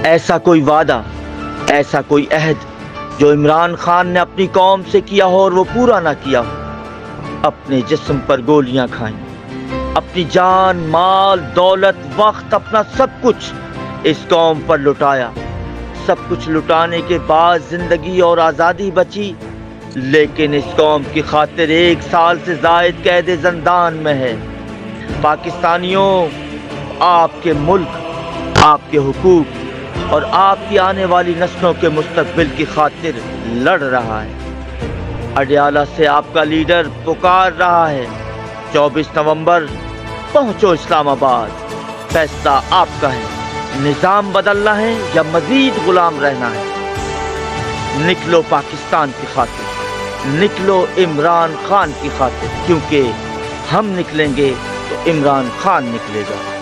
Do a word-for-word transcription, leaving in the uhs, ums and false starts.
ایسا کوئی وعدہ، ایسا کوئی عہد جو عمران خان نے اپنی قوم سے کیا ہو اور وہ پورا نہ کیا ہو۔ اپنے جسم پر گولیاں کھائیں، اپنی جان، مال، دولت، وقت، اپنا سب کچھ اس قوم پر لٹایا۔ سب کچھ لٹانے کے بعد زندگی اور آزادی بچی، لیکن اس قوم کی خاطر ایک سال سے زائد قید زندان میں ہے۔ پاکستانیوں، آپ کے ملک، آپ کے حقوق اور آپ کی آنے والی نسلوں کے مستقبل کی خاطر لڑ رہا ہے۔ اڈیالہ سے آپ کا لیڈر پکار رہا ہے، چوبیس نومبر پہنچو اسلام آباد، فیصلہ آپ کا ہے۔ نظام بدلنا ہے یا مزید غلام رہنا ہے؟ نکلو پاکستان کی خاطر، نکلو عمران خان کی خاطر، کیونکہ ہم نکلیں گے تو عمران خان نکلے گا۔